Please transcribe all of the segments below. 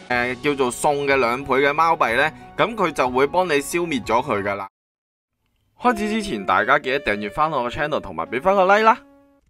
叫做送嘅2倍嘅貓幣呢，咁佢就會幫你消滅咗佢噶啦。開始之前，大家記得訂閱翻我個 channel 同埋俾翻個 like 啦。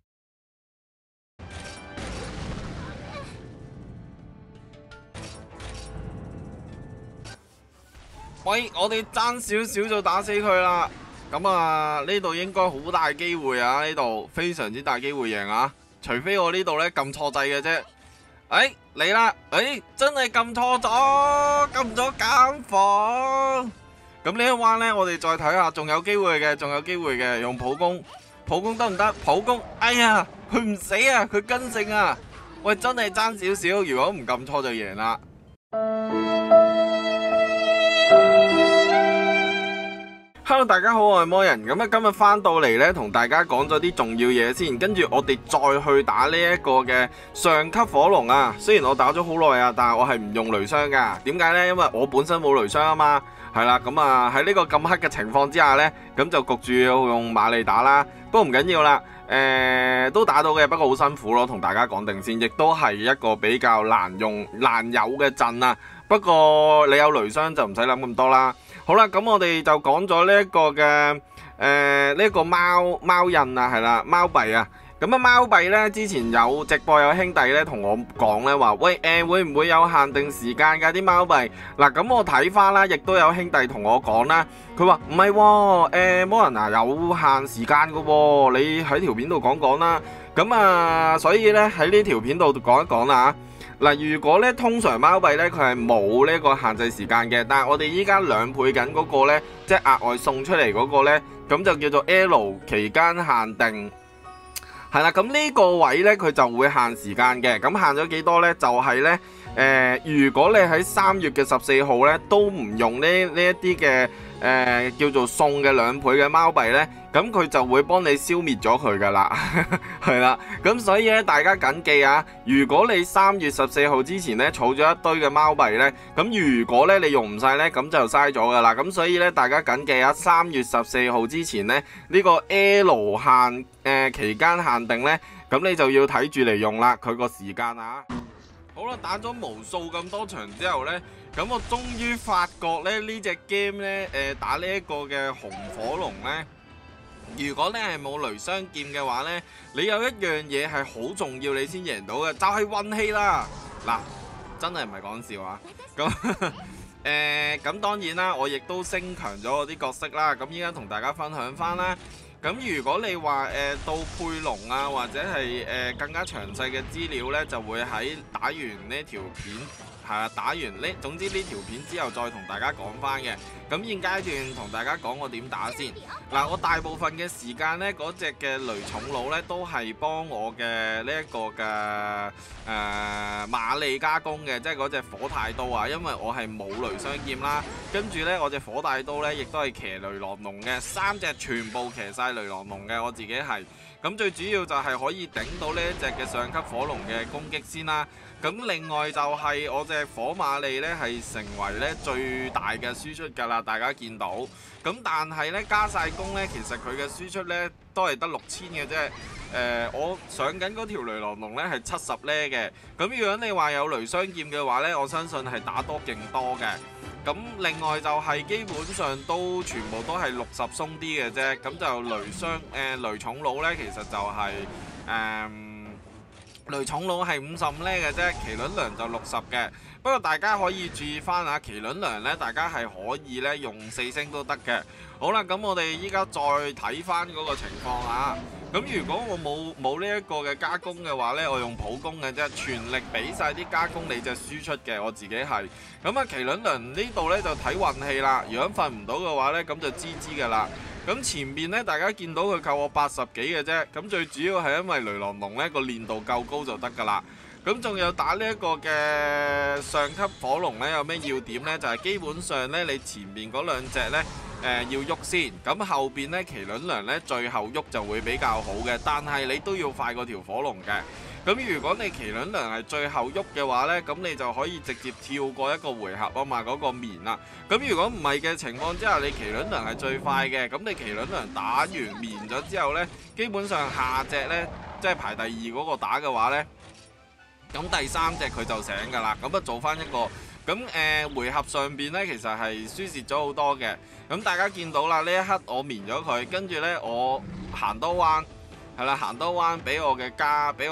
喂，我哋爭少少就打死佢啦。咁啊，呢度應該好大機會啊，呢度非常之大機會贏啊。除非我呢度呢撳錯掣嘅啫。哎，嚟啦！哎，真係撳錯咗，撳咗減防。咁呢一彎呢，我哋再睇下，仲有機會嘅，仲有機會嘅，用普攻，普攻得唔得？普攻，哎呀，佢唔死啊，佢跟勝啊！喂，真係爭少少，如果唔撳錯就贏啦。Hello， 大家好，我係魔人。咁今日翻到嚟呢，同大家講咗啲重要嘢先，跟住我哋再去打呢一個嘅上級火龍啊。雖然我打咗好耐啊，但係我係唔用雷傷噶。點解呢？因為我本身冇雷傷啊嘛。係啦，咁啊喺呢個咁黑嘅情況之下呢，咁就焗住要用瑪麗打啦。不過唔緊要啦，都打到嘅，不過好辛苦咯。同大家講定先，亦都係一個比較難有嘅陣啊。不過你有雷傷就唔使諗咁多啦。好啦，咁我哋就講咗呢一個嘅呢一個貓印啊，係啦，貓幣啊。咁啊貓幣呢，之前有直播有兄弟呢同我講呢話，喂會唔會有限定時間㗎啲貓幣？嗱，咁我睇翻啦，亦都有兄弟同我講啦，佢話唔係喎，魔人啊有限時間㗎喎，你喺條片度講啦。咁啊，所以呢，喺呢條片度講一講啦。嗱，如果咧通常貓幣咧佢係冇呢個限制時間嘅，但係我哋依家2倍緊嗰個咧，即係額外送出嚟嗰個咧，咁就叫做 L 期間限定，係啦。咁呢個位咧佢就會限時間嘅，咁限咗幾多咧？就係咧，如果你喺3月嘅14號咧都唔用呢一啲嘅叫做送嘅2倍嘅貓幣咧，咁佢就會幫你消滅咗佢噶啦，係啦。咁所以咧，大家謹記啊，如果你3月14號之前咧儲咗一堆嘅貓幣咧，咁如果咧你用唔晒咧，咁就嘥咗噶啦。咁所以咧，大家謹記啊，3月14號之前咧呢個 L 期間限定咧，咁你就要睇住嚟用啦，佢個時間啊。好啦，打咗無數咁多場之後呢，咁我終於發覺咧呢隻 game 呢，打呢一個嘅紅火龍呢，如果你係冇雷雙劍嘅話呢，你有一樣嘢係好重要，你先贏到嘅，就係運氣啦。嗱，真係唔係講笑啊！咁咁當然啦，我亦都升強咗我啲角色啦。咁依家同大家分享翻啦。咁如果你話到配龍啊，或者係更加詳細嘅資料呢，就會喺打完呢條片，係啊，打完呢，總之呢條片之後再同大家講翻嘅。咁現階段同大家講我點打先。嗱，我大部分嘅時間呢，嗰隻嘅雷重弩呢，都係幫我嘅呢一個嘅馬利加工嘅，即係嗰隻火太刀啊，因為我係冇雷雙劍啦。跟住呢，我隻火太刀呢，亦都係騎雷狼龍嘅，3隻全部騎晒雷狼龍嘅，我自己係。咁最主要就係可以頂到呢一隻嘅上級火龍嘅攻擊先啦。咁另外就係我隻火馬利呢，係成為呢最大嘅輸出㗎啦，大家見到。咁但係呢，加晒攻呢，其實佢嘅輸出呢都係得6000嘅啫。我上緊嗰條雷狼龍呢係70呢嘅。咁如果你話有雷雙劍嘅話呢，我相信係打多勁多嘅。咁另外就係基本上都全部都係60鬆啲嘅啫。咁就雷重弩呢，其實就係雷重弩係55呢嘅啫，麒麟良就60嘅。不過大家可以注意翻下麒麟良呢，大家係可以呢用4星都得嘅。好啦，咁我哋依家再睇翻嗰個情況啊。咁如果我冇呢一個嘅加工嘅話呢，我用普攻嘅啫，全力俾晒啲加工你隻輸出嘅，我自己係。咁啊，麒麟良呢度呢就睇運氣啦。如果瞓唔到嘅話呢，咁就GG噶啦。咁前面呢，大家見到佢扣我80幾嘅啫。咁最主要係因為雷狼龍呢個練度夠高就得噶啦。咁仲有打呢一個嘅上級火龍呢，有咩要點呢？就係基本上呢，你前面嗰2隻呢，要喐先，咁後邊呢，麒麟良呢最後喐就會比較好嘅，但係你都要快過條火龍嘅。咁如果你麒麟良係最後喐嘅話呢，咁你就可以直接跳過一個回合啊嘛，嗰個棉啦。咁如果唔係嘅情況之下，你麒麟良係最快嘅，咁你麒麟良打完棉咗之後呢，基本上下隻呢，即係排第2嗰個打嘅話呢，咁第3隻佢就醒噶啦，咁啊做翻一個咁回合上邊呢，其實係輸蝕咗好多嘅。咁大家見到啦，呢一刻我眠咗佢，跟住呢，我行多彎，係啦，行多彎俾我嘅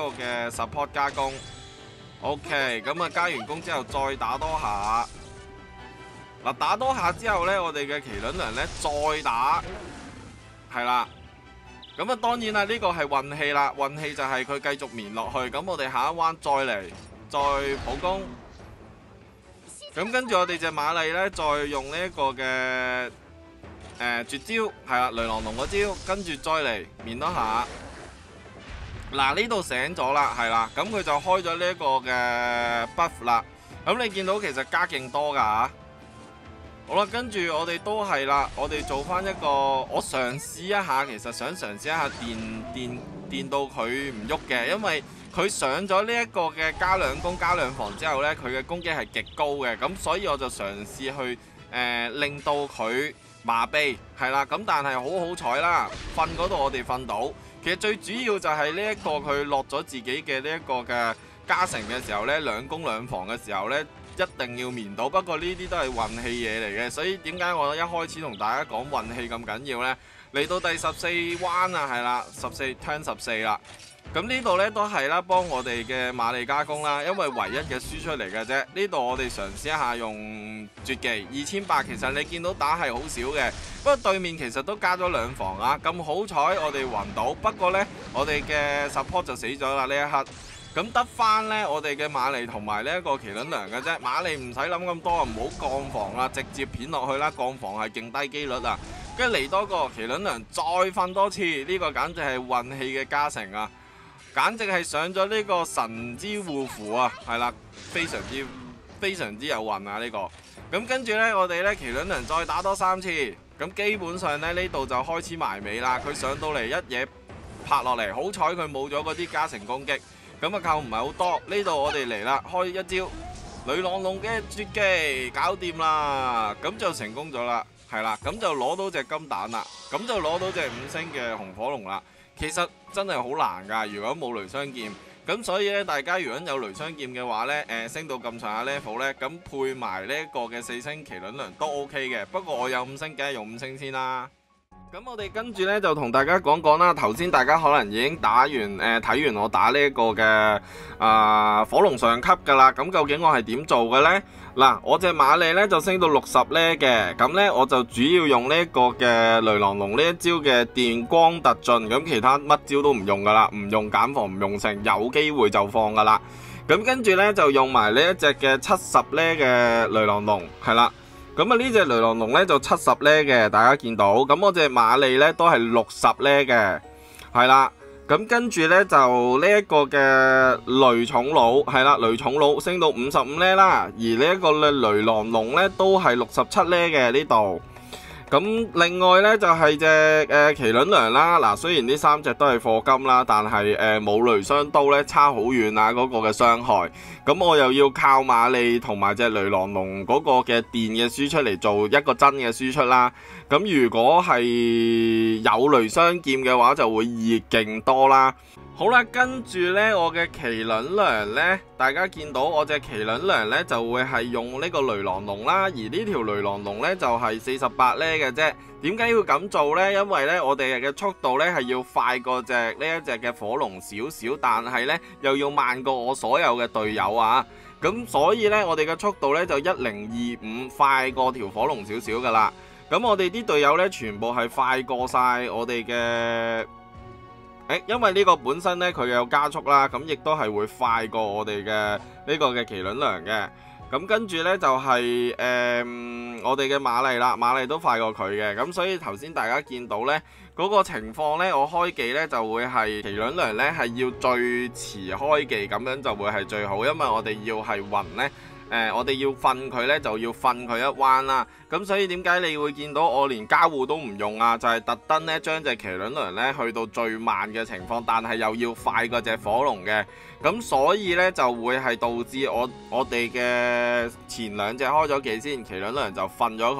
support 加攻。OK， 咁啊加完攻之後再打多下。嗱，打多下之後呢，我哋嘅麒麟娘呢再打，係啦。咁啊當然啦，呢個係運氣啦，運氣就係佢繼續眠落去。咁我哋下一彎再嚟，再普攻。咁跟住我哋隻馬麗呢，再用呢一個嘅絕招，係啦，雷狼龍嗰招，跟住再嚟面多下。嗱，呢度醒咗啦，係啦，咁佢就開咗呢一個嘅 buff 啦。咁你見到其實加勁多噶吓。好啦，跟住我哋都係啦，我哋做翻一個，我嘗試一下，其實想嘗試一下電到佢唔喐嘅，因為佢上咗呢一個嘅加2攻加2防之後呢，佢嘅攻擊係極高嘅，咁所以我就嘗試去令到佢麻痹，係啦，咁但係好彩啦，瞓嗰度我哋瞓到。其實最主要就係呢一個佢落咗自己嘅呢一個嘅加成嘅時候呢，2攻2防嘅時候呢，一定要眠到。不過呢啲都係運氣嘢嚟嘅，所以點解我一開始同大家講運氣咁緊要呢？嚟到第14彎啊，係啦，turn 14啦。咁呢度呢都係啦，幫我哋嘅馬利加攻啦，因為唯一嘅輸出嚟嘅啫。呢度我哋嘗試一下用絕技2800，其實你見到打係好少嘅，不過對面其實都加咗2防啊。咁好彩我哋暈到，不過呢，我哋嘅 support 就死咗啦呢一刻。咁得翻呢，我哋嘅馬利同埋呢一個麒麟娘嘅啫。馬利唔使諗咁多，唔好降防啦，直接片落去啦。降防係勁低機率啊。跟住嚟多個麒麟娘，再瞓多次，呢個簡直係運氣嘅加成啊！簡直係上咗呢個神之護符啊，係啦，非常之有運啊呢個。咁跟住呢，我哋呢麒麟娘再打多3次，咁基本上呢，呢度就開始埋尾啦。佢上到嚟一嘢拍落嚟，好彩佢冇咗嗰啲加成攻擊，咁啊扣唔係好多。呢度我哋嚟啦，開一招雷狼龍嘅絕技，搞掂啦，咁就成功咗啦，係啦，咁就攞到隻金蛋啦，咁就攞到隻5星嘅紅火龍啦。其實真係好難㗎，如果冇雷雙劍，咁所以咧，大家如果有雷雙劍嘅話呢，升到咁上下 level 呢，咁配埋呢一個嘅4星麒麟娘都 OK 嘅。不過我有5星，梗係用5星先啦。咁我哋跟住呢，就同大家講講啦。頭先大家可能已經打完睇完我打呢一個嘅火龍上級㗎啦。咁究竟我係點做嘅呢？嗱，我隻馬利呢就升到60呢嘅，咁呢，我就主要用呢一個嘅雷狼龍呢一招嘅電光突進，咁其他乜招都唔用㗎啦，唔用減防，唔用成，有機會就放㗎啦。咁跟住呢，就用埋呢一隻嘅70呢嘅雷狼龍，係啦。咁啊呢隻雷狼龍呢就70呢嘅，大家見到。咁我隻馬利呢都係60呢嘅，係啦。咁跟住呢，就呢一個嘅雷重佬，係啦，雷重佬升到55呢啦。而呢一個雷狼龍呢都係67呢嘅呢度。咁另外呢，就係隻麒麟娘啦。嗱，雖然呢3隻都係課金啦，但係冇雷雙刀呢差好遠啊，嗰個嘅傷害。咁我又要靠馬利同埋隻雷狼龍嗰個嘅電嘅輸出嚟做一個真嘅輸出啦。咁如果係有雷雙劍嘅話，就會熱勁多啦。好啦，跟住呢，我嘅麒麟娘呢，大家見到我隻麒麟娘呢，就會係用呢個雷狼龍啦，而呢條雷狼龍呢，就係48呢嘅啫。點解要咁做呢？因為呢，我哋嘅速度呢，係要快過呢一隻嘅火龍少少，但係呢，又要慢過我所有嘅隊友啊。咁所以呢，我哋嘅速度呢，就1025，快過條火龍少少噶啦。咁我哋啲隊友呢，全部係快過晒我哋嘅。因為呢個本身呢，佢有加速啦，咁亦都係會快過我哋嘅呢個嘅麒麟娘嘅。咁跟住呢，就係我哋嘅馬利啦，馬利都快過佢嘅。咁所以頭先大家見到呢嗰個情況呢，我開技呢就會係麒麟娘呢係要最遲開技，咁樣就會係最好，因為我哋要係暈呢。我哋要瞓佢呢，就要瞓佢一彎啦。咁所以點解你會見到我連加護都唔用啊？就係特登呢將隻麒麟娘呢去到最慢嘅情況，但係又要快過隻火龍嘅。咁所以呢，就會係導致我哋嘅前2隻開咗技先，麒麟娘就瞓咗佢。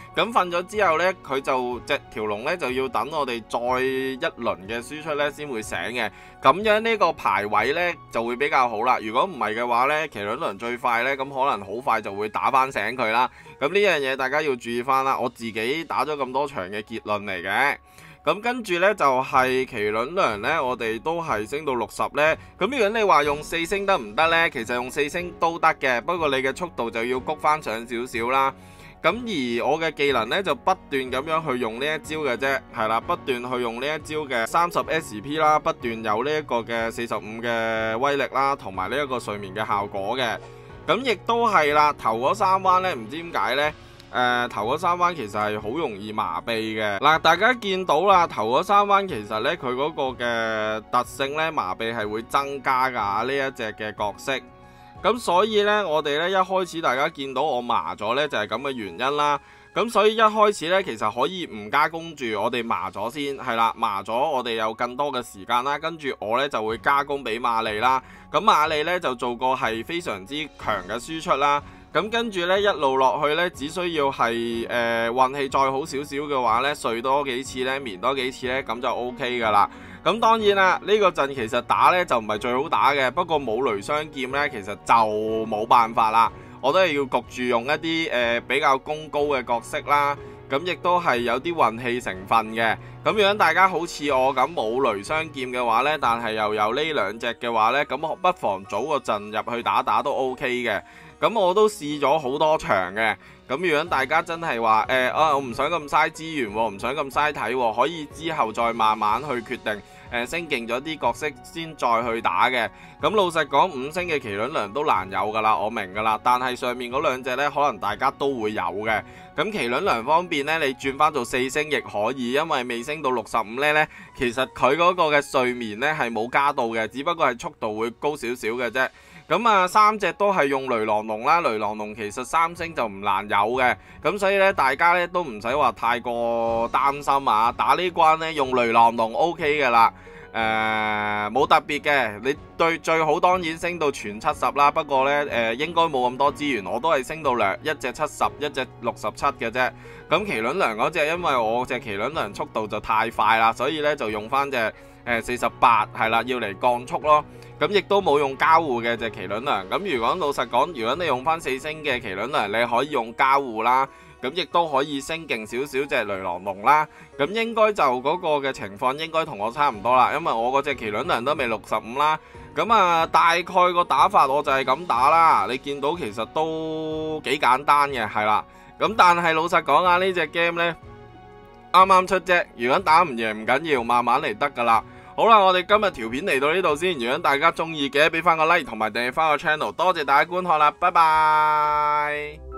咁瞓咗之後呢，佢就條龍呢就要等我哋再一輪嘅輸出呢先會醒嘅。咁樣呢個排位呢就會比較好啦。如果唔係嘅話呢，麒麟輪最快呢，咁可能好快就會打翻醒佢啦。咁呢樣嘢大家要注意翻啦。我自己打咗咁多場嘅結論嚟嘅。咁跟住呢，就係麒麟輪呢，我哋都係升到60呢。咁如果你話用4星得唔得呢？其實用4星都得嘅，不過你嘅速度就要谷翻上少少啦。咁而我嘅技能呢，就不斷咁樣去用呢一招嘅啫，係啦，不斷去用呢一招嘅30 SP 啦，不斷有呢一個嘅45嘅威力啦，同埋呢一個睡眠嘅效果嘅。咁亦都係啦，頭嗰3彎呢，唔知點解呢。頭嗰3彎其實係好容易麻痹嘅。嗱，大家見到啦，頭嗰3彎其實呢，佢嗰個嘅特性呢，麻痹係會增加噶，呢一隻嘅角色。咁所以呢，我哋呢一開始大家見到我麻咗呢，就係咁嘅原因啦。咁所以一開始呢，其實可以唔加攻住，我哋麻咗先，係啦，麻咗我哋有更多嘅時間啦。跟住我呢就會加攻俾瑪麗啦。咁瑪麗呢就做個係非常之強嘅輸出啦。咁跟住呢，一路落去呢，只需要係運氣再好少少嘅話呢，睡多幾次呢，眠多幾次呢，咁就 OK 噶啦。咁當然啦，呢個陣其實打呢就唔係最好打嘅，不過冇雷雙劍呢，其實就冇辦法啦。我都係要焗住用一啲比較攻高嘅角色啦。咁亦都係有啲運氣成分嘅。咁如果大家好似我咁冇雷雙劍嘅話呢，但係又有呢兩隻嘅話呢，咁不妨早個陣入去打打都 OK 嘅。咁我都試咗好多場嘅。咁如果大家真係話我唔想咁嘥資源，唔想咁嘥體，可以之後再慢慢去決定升勁咗啲角色先再去打嘅。咁老實講，5星嘅麒麟輪都難有噶啦，我明噶啦。但係上面嗰兩隻呢，可能大家都會有嘅。咁麒麟輪方面呢，你轉翻做4星亦可以，因為未升到65呢，其實佢嗰個嘅睡眠呢係冇加到嘅，只不過係速度會高少少嘅啫。咁啊，3隻都係用雷狼龍啦，雷狼龍其實3星就唔難有嘅，咁所以咧大家咧都唔使話太過擔心啊，打呢關咧用雷狼龍 OK 嘅啦，冇特別嘅，你最好當然升到全70啦，不過咧應該冇咁多資源，我都係升到一隻70，一隻67嘅啫。咁麒麟輪嗰隻因為我隻麒麟輪速度就太快啦，所以咧就用翻隻48係啦，要嚟降速咯。咁亦都冇用交互嘅隻麒麟輪。咁如果老實講，如果你用翻4星嘅麒麟輪，你可以用交互啦。咁亦都可以升勁少少隻雷狼龍啦。咁應該就嗰個嘅情況應該同我差唔多啦，因為我嗰隻麒麟輪都未65啦。咁啊，大概個打法我就係咁打啦。你見到其實都幾簡單嘅，係啦。咁但係老實講啊，呢隻 game 呢啱啱出啫。如果打唔贏唔緊要，慢慢嚟得噶啦。好啦，我哋今日條片嚟到呢度先。如果大家中意嘅，俾翻個 like 同埋訂閱翻個 channel，多謝大家觀看啦，拜拜。